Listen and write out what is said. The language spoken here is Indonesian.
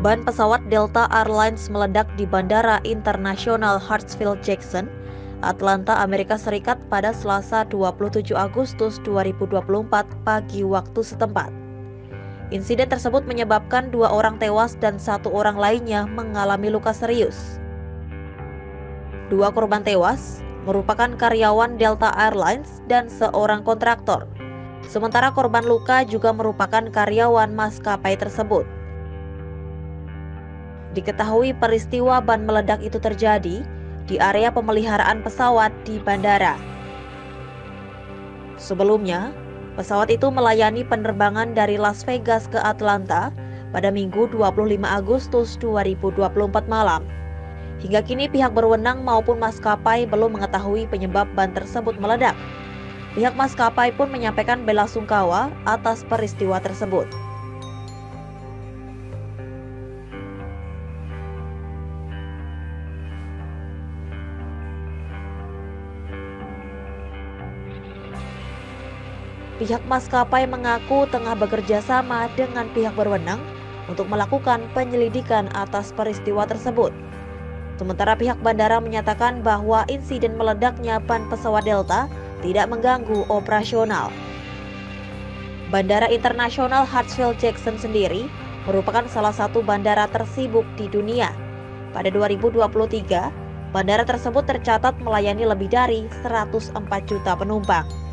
Ban pesawat Delta Airlines meledak di Bandara Internasional Hartsfield-Jackson, Atlanta, Amerika Serikat pada Selasa 27 Agustus 2024 pagi waktu setempat. Insiden tersebut menyebabkan 2 orang tewas dan 1 orang lainnya mengalami luka serius. 2 korban tewas merupakan karyawan Delta Airlines dan seorang kontraktor. Sementara korban luka juga merupakan karyawan maskapai tersebut. Diketahui peristiwa ban meledak itu terjadi di area pemeliharaan pesawat di bandara. Sebelumnya, pesawat itu melayani penerbangan dari Las Vegas ke Atlanta pada Minggu 25 Agustus 2024 malam. Hingga kini pihak berwenang maupun maskapai belum mengetahui penyebab ban tersebut meledak. Pihak maskapai pun menyampaikan belasungkawa atas peristiwa tersebut. Pihak maskapai mengaku tengah bekerja sama dengan pihak berwenang untuk melakukan penyelidikan atas peristiwa tersebut. Sementara pihak bandara menyatakan bahwa insiden meledaknya ban pesawat Delta tidak mengganggu operasional. Bandara Internasional Hartsfield-Jackson sendiri merupakan salah satu bandara tersibuk di dunia. Pada 2023, bandara tersebut tercatat melayani lebih dari 104 juta penumpang.